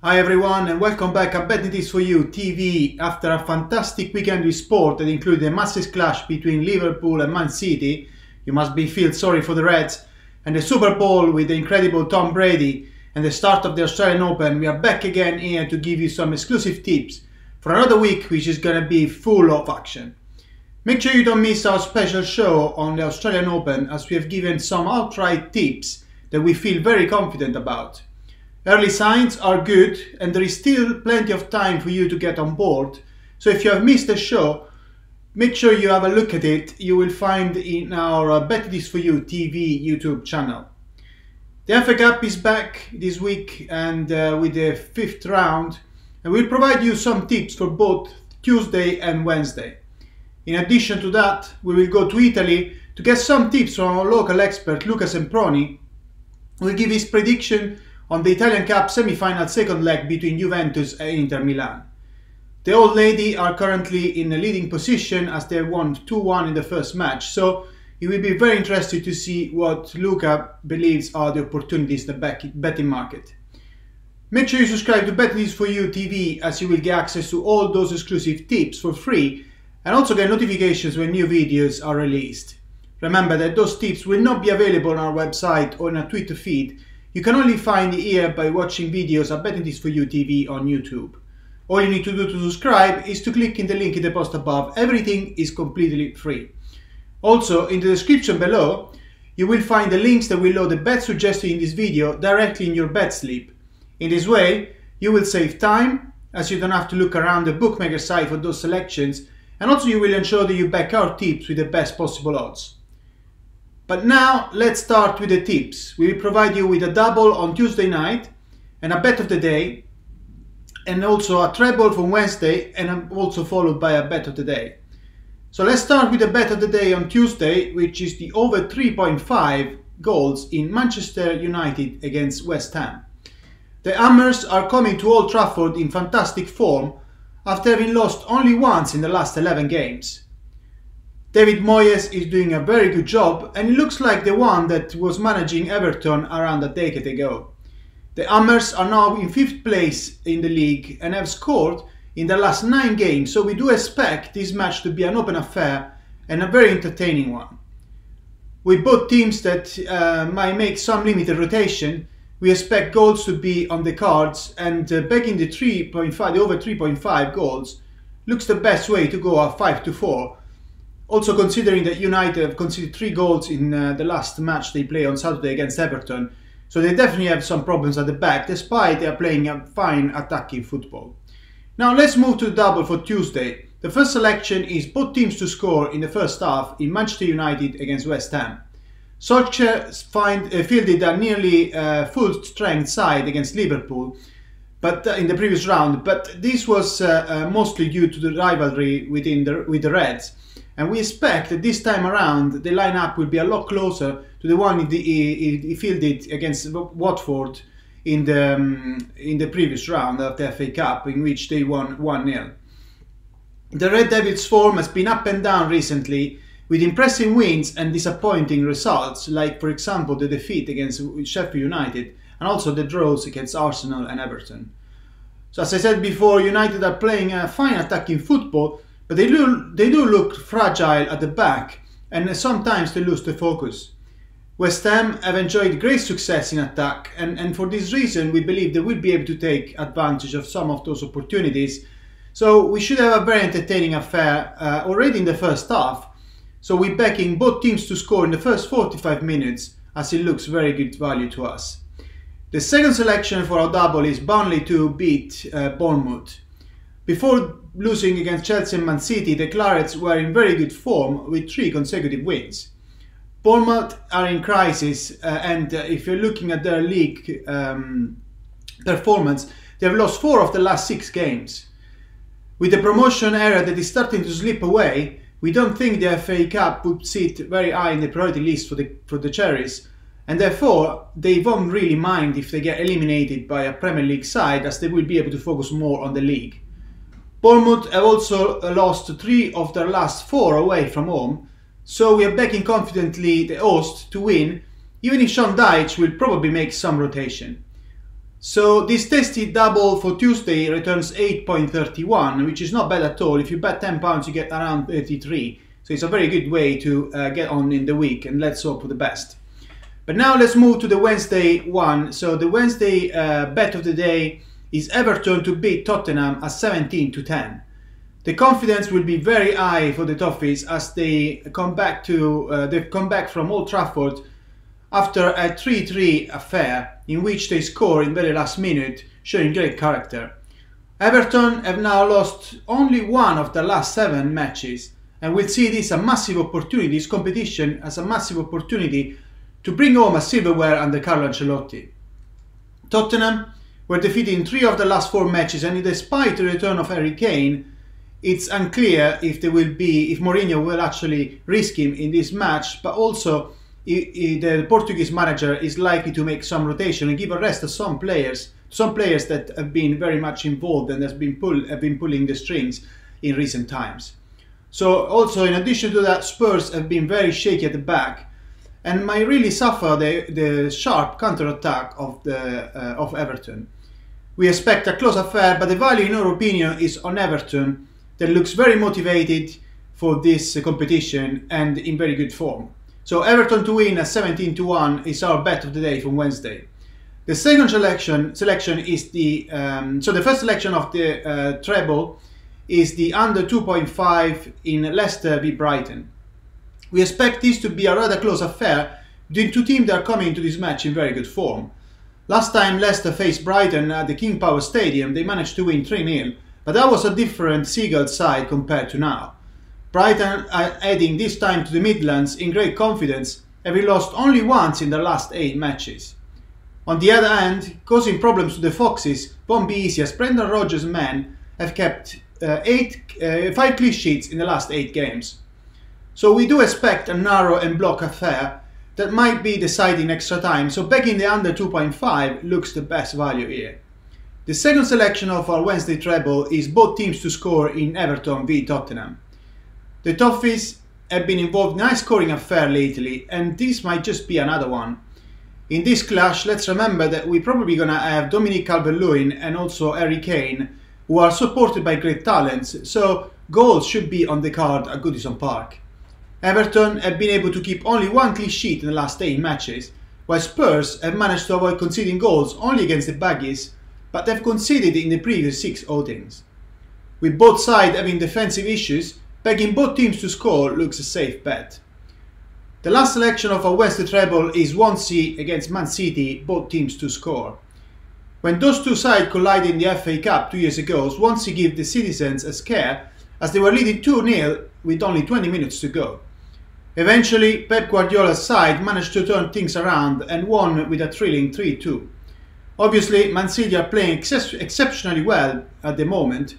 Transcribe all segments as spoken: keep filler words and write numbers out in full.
Hi everyone and welcome back at Betting Tips for You T V. After a fantastic weekend with sport that included a massive clash between Liverpool and Man City, you must be feel sorry for the Reds, and the Super Bowl with the incredible Tom Brady and the start of the Australian Open, we are back again here to give you some exclusive tips for another week which is going to be full of action. Make sure you don't miss our special show on the Australian Open, as we have given some outright tips that we feel very confident about. Early signs are good and there is still plenty of time for you to get on board, so if you have missed the show, make sure you have a look at it. You will find in our uh, Betting Tips for You T V YouTube channel. The F A Cup is back this week and uh, with the fifth round, and we'll provide you some tips for both Tuesday and Wednesday. In addition to that, we will go to Italy to get some tips from our local expert Luca Semproni, who will give his prediction on the Italian Cup semi-final second leg between Juventus and Inter Milan. The Old Lady are currently in a leading position as they won two one in the first match, so it will be very interesting to see what Luca believes are the opportunities in the betting market. Make sure you subscribe to Betting Tips for You T V, as you will get access to all those exclusive tips for free and also get notifications when new videos are released. Remember that those tips will not be available on our website or in a Twitter feed. You can only find it here by watching videos at Betting Tips for You T V on YouTube. All you need to do to subscribe is to click in the link in the post above. Everything is completely free. Also, in the description below, you will find the links that will load the bet suggested in this video directly in your bet slip. In this way, you will save time, as you don't have to look around the bookmaker site for those selections, and also you will ensure that you back our tips with the best possible odds. But now let's start with the tips. We will provide you with a double on Tuesday night and a bet of the day, and also a treble for Wednesday, and also followed by a bet of the day. So let's start with the bet of the day on Tuesday, which is the over three point five goals in Manchester United against West Ham. The Hammers are coming to Old Trafford in fantastic form after having lost only once in the last eleven games. David Moyes is doing a very good job, and it looks like the one that was managing Everton around a decade ago. The Hammers are now in fifth place in the league and have scored in the last nine games, so we do expect this match to be an open affair and a very entertaining one. With both teams that uh, might make some limited rotation, we expect goals to be on the cards, and uh, backing the three point five, the over three point five goals looks the best way to go at five to four. Also considering that United have conceded three goals in uh, the last match they play on Saturday against Everton, so they definitely have some problems at the back, despite they are playing a fine attacking football. Now let's move to the double for Tuesday. The first selection is both teams to score in the first half in Manchester United against West Ham. Solskjaer find, uh, fielded a nearly uh, full strength side against Liverpool but uh, in the previous round, but this was uh, uh, mostly due to the rivalry within the, with the Reds. And we expect that this time around the lineup will be a lot closer to the one he, he, he fielded against Watford in the, um, in the previous round of the F A Cup, in which they won one nil. The Red Devils' form has been up and down recently, with impressive wins and disappointing results, like for example the defeat against Sheffield United and also the draws against Arsenal and Everton. So as I said before, United are playing a fine attacking football, but they do, they do look fragile at the back, and sometimes they lose the focus. West Ham have enjoyed great success in attack, and, and for this reason we believe they will be able to take advantage of some of those opportunities. So we should have a very entertaining affair uh, already in the first half. So we're backing both teams to score in the first forty-five minutes, as it looks very good value to us. The second selection for our double is Burnley to beat uh, Bournemouth. Before losing against Chelsea and Man City, the Clarets were in very good form with three consecutive wins. Bournemouth are in crisis, uh, and uh, if you're looking at their league um, performance, they have lost four of the last six games. With the promotion era that is starting to slip away, we don't think the F A Cup would sit very high in the priority list for the, for the Cherries, and therefore they won't really mind if they get eliminated by a Premier League side, as they will be able to focus more on the league. Bournemouth have also lost three of their last four away from home, so we are backing confidently the host to win, even if Sean Dyche will probably make some rotation. So this tasty double for Tuesday returns eight point three one, which is not bad at all. If you bet ten pounds, you get around thirty-three. So it's a very good way to uh, get on in the week, and let's hope for the best. But now let's move to the Wednesday one. So the Wednesday uh, bet of the day is Everton to beat Tottenham at seventeen to ten. The confidence will be very high for the Toffees as they come back to uh, they've come back from Old Trafford after a three three affair in which they score in very last minute, showing great character. Everton have now lost only one of the last seven matches, and will see this a massive opportunity, this competition as a massive opportunity to bring home a silverware under Carlo Ancelotti. Tottenham were defeated in three of the last four matches, and despite the return of Harry Kane, it's unclear if there will be if Mourinho will actually risk him in this match, but also the Portuguese manager is likely to make some rotation and give a rest to some players, some players that have been very much involved and has been pull, have been pulling the strings in recent times. So also in addition to that, Spurs have been very shaky at the back and might really suffer the, the sharp counter-attack of, the, uh, of Everton. We expect a close affair, but the value in our opinion is on Everton that looks very motivated for this uh, competition and in very good form. So Everton to win at seventeen to one is our bet of the day from Wednesday. The second selection selection is the um, so the first selection of the uh, treble is the under two point five in Leicester v Brighton. We expect this to be a rather close affair between two teams that are coming into this match in very good form. Last time Leicester faced Brighton at the King Power Stadium, they managed to win three nil, but that was a different Seagulls side compared to now. Brighton are heading this time to the Midlands in great confidence, having lost only once in their last eight matches. On the other hand, causing problems to the Foxes won't be easy as Brendan Rodgers' men have kept uh, eight, uh, five clean sheets in the last eight games. So we do expect a narrow and block affair that might be decided in extra time, so backing the under two point five looks the best value here. The second selection of our Wednesday treble is both teams to score in Everton v Tottenham. The Toffees have been involved in a high scoring affair lately, and this might just be another one. In this clash, let's remember that we're probably gonna have Dominic Calvert-Lewin and also Harry Kane, who are supported by great talents, so goals should be on the card at Goodison Park. Everton have been able to keep only one clean sheet in the last eight matches, while Spurs have managed to avoid conceding goals only against the Baggies, but they've conceded in the previous six outings. With both sides having defensive issues, backing both teams to score looks a safe bet. The last selection of our Wednesday treble is Swansea against Man City, both teams to score. When those two sides collided in the F A Cup two years ago, Swansea gave the citizens a scare as they were leading two nil with only twenty minutes to go. Eventually, Pep Guardiola's side managed to turn things around and won with a thrilling three two. Obviously, Man City are playing ex exceptionally well at the moment,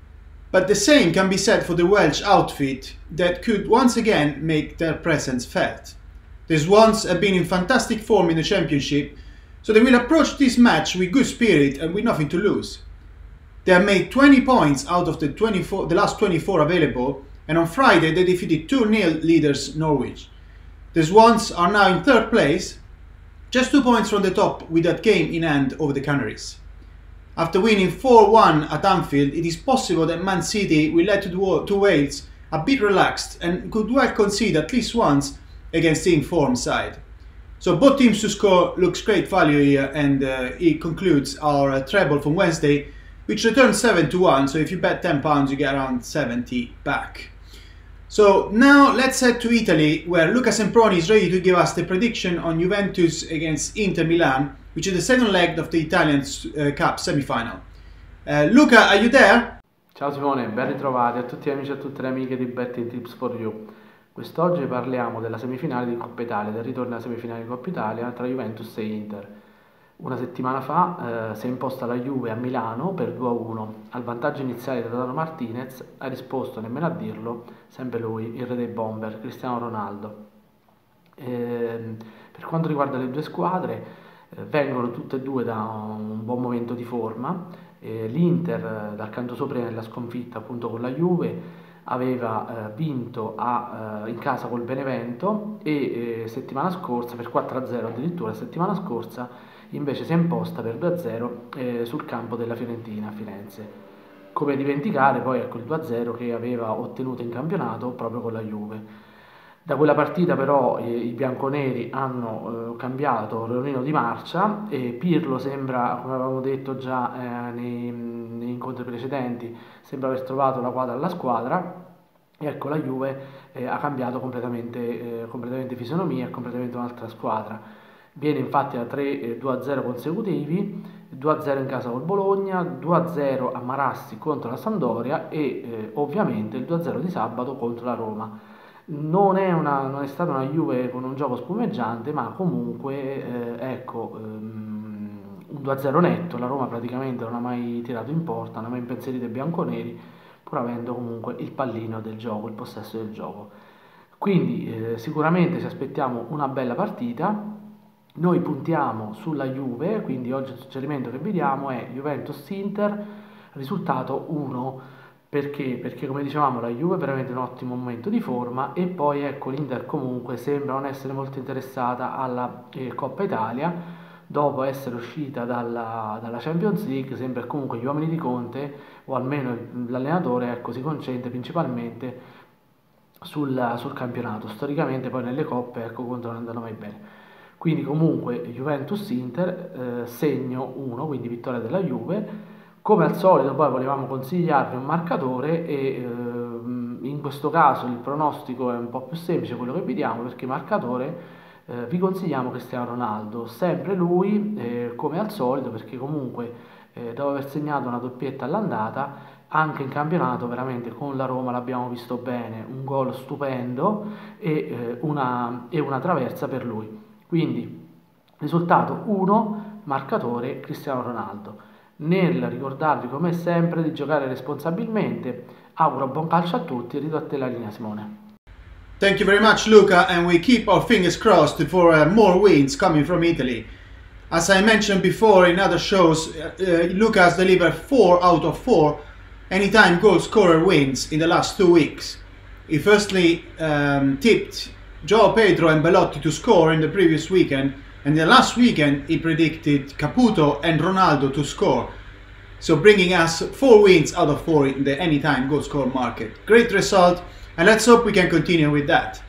but the same can be said for the Welsh outfit that could once again make their presence felt. The Swans have been in fantastic form in the Championship, so they will approach this match with good spirit and with nothing to lose. They have made twenty points out of the, twenty-four, the last twenty-four available, and on Friday they defeated two nil leaders Norwich. The Swans are now in third place, just two points from the top with that game in hand over the Canaries. After winning four one at Anfield, it is possible that Man City will head to, to Wales a bit relaxed and could well concede at least once against the informed side. So both teams to score looks great value here, and uh, it concludes our uh, treble from Wednesday, which returns seven to one, so if you bet ten pounds you get around seventy back. So now let's head to Italy, where Luca Semproni is ready to give us the prediction on Juventus against Inter Milan, which is the second leg of the Italian uh, Cup semi-final. Uh, Luca, are you there? Ciao Simone, ben ritrovati a tutti gli amici e a tutte le amiche di Betting Tips for You. Quest'oggi parliamo della semifinale di Coppa Italia, del ritorno alla semifinale di Coppa Italia tra Juventus e Inter. Una settimana fa eh, si è imposta la Juve a Milano per due a uno. Al vantaggio iniziale da Lautaro Martinez ha risposto, nemmeno a dirlo, sempre lui, il re dei bomber, Cristiano Ronaldo. E, per quanto riguarda le due squadre, eh, vengono tutte e due da un buon momento di forma. Eh, L'Inter, dal canto sopra nella sconfitta appunto con la Juve, aveva eh, vinto a, eh, in casa col Benevento e eh, settimana scorsa, per quattro a zero addirittura, settimana scorsa invece si è imposta per due a zero eh, sul campo della Fiorentina a Firenze. Come dimenticare poi ecco il due a zero che aveva ottenuto in campionato proprio con la Juve. Da quella partita però eh, i bianconeri hanno eh, cambiato Leonino di marcia e Pirlo sembra, come avevamo detto già eh, nei, nei incontri precedenti, sembra aver trovato la quadra alla squadra. E ecco la Juve eh, ha cambiato completamente, eh, completamente fisionomia e completamente un'altra squadra. Viene infatti a tre due a zero consecutivi, due a zero in casa col Bologna, due a zero a Marassi contro la Sampdoria e eh, ovviamente il due a zero di sabato contro la Roma. Non è, una, non è stata una Juve con un gioco spumeggiante, ma comunque eh, ecco um, un due a zero netto. La Roma praticamente non ha mai tirato in porta, non ha mai impensierito i bianconeri, pur avendo comunque il pallino del gioco, il possesso del gioco. Quindi eh, sicuramente ci aspettiamo una bella partita. Noi puntiamo sulla Juve, quindi oggi il suggerimento che vi diamo è Juventus-Inter, risultato uno. Perché? Perché come dicevamo la Juve è veramente un ottimo momento di forma e poi ecco l'Inter comunque sembra non essere molto interessata alla eh, Coppa Italia dopo essere uscita dalla, dalla Champions League. Sembra che comunque gli uomini di Conte o almeno l'allenatore ecco, si concentra principalmente sul, sul campionato. Storicamente poi nelle coppe ecco, Conte non andano mai bene. Quindi comunque Juventus-Inter, eh, segno uno, quindi vittoria della Juve. Come al solito poi volevamo consigliarvi un marcatore e eh, in questo caso il pronostico è un po' più semplice quello che vi diamo, perché marcatore eh, vi consigliamo Cristiano Ronaldo, sempre lui eh, come al solito, perché comunque eh, dopo aver segnato una doppietta all'andata anche in campionato veramente con la Roma l'abbiamo visto bene, un gol stupendo e, eh, una, e una traversa per lui. Quindi risultato uno, marcatore Cristiano Ronaldo. Nel ricordarvi come sempre di giocare responsabilmente, auguro buon calcio a tutti e rido a te la linea Simone. Thank you very much Luca, and we keep our fingers crossed for uh, more wins coming from Italy. As I mentioned before in other shows, uh, uh, Luca has delivered four out of four anytime goal scorer wins in the last two weeks. He firstly um, tipped João Pedro and Belotti to score in the previous weekend, and the last weekend he predicted Caputo and Ronaldo to score, so bringing us four wins out of four in the anytime goal score market. Great result, and let's hope we can continue with that.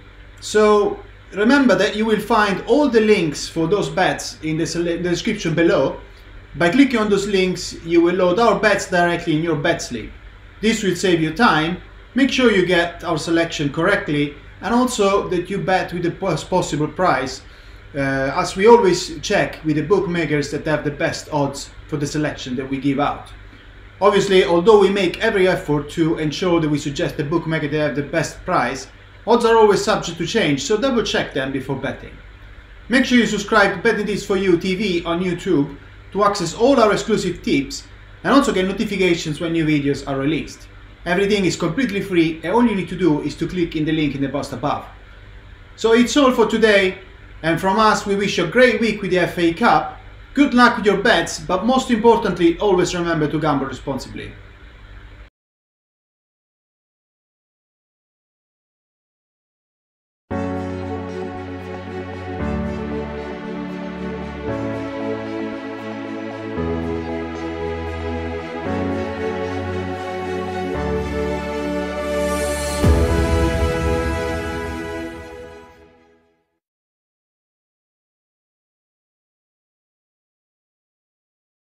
So remember that you will find all the links for those bets in the, the description below. By clicking on those links you will load our bets directly in your bet slip. This will save you time, make sure you get our selection correctly, and also that you bet with the best possible price. Uh, as we always check with the bookmakers that have the best odds for the selection that we give out. Obviously, although we make every effort to ensure that we suggest the bookmaker that have the best price, odds are always subject to change, so double check them before betting. Make sure you subscribe to Betting Tips for You T V on YouTube to access all our exclusive tips and also get notifications when new videos are released. Everything is completely free and all you need to do is to click in the link in the post above. So it's all for today. And from us, we wish you a great week with the F A Cup. Good luck with your bets, but most importantly, always remember to gamble responsibly.